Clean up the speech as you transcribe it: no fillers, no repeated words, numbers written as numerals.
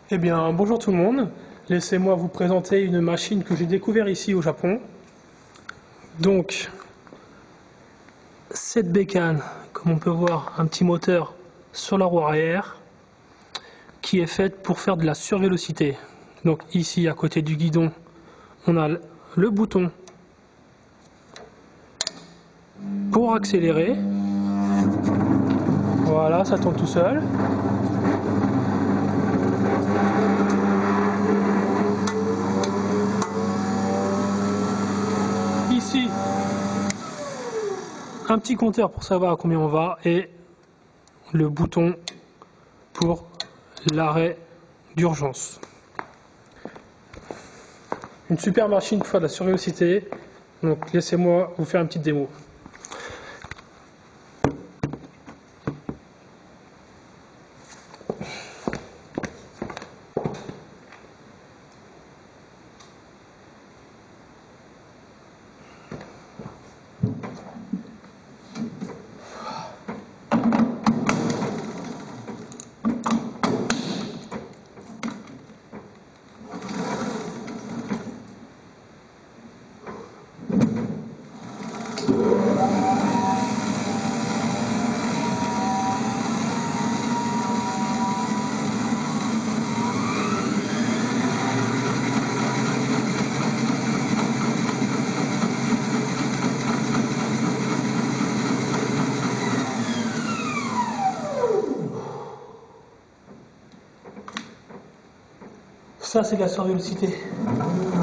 Eh bien, bonjour tout le monde. Laissez-moi vous présenter une machine que j'ai découverte ici au Japon. Donc, cette bécane, comme on peut voir, un petit moteur sur la roue arrière qui est faite pour faire de la survélocité. Donc ici, à côté du guidon, on a le bouton pour accélérer. Voilà, ça tourne tout seul. Ici, un petit compteur pour savoir à combien on va et le bouton pour l'arrêt d'urgence. Une super machine pour faire de la survélocité. Donc laissez-moi vous faire une petite démo. Ça, c'est de la survélocité.